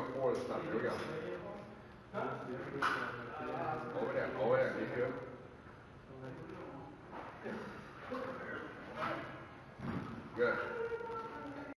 got 4 this time. Here we go. Over there. Be good. Good.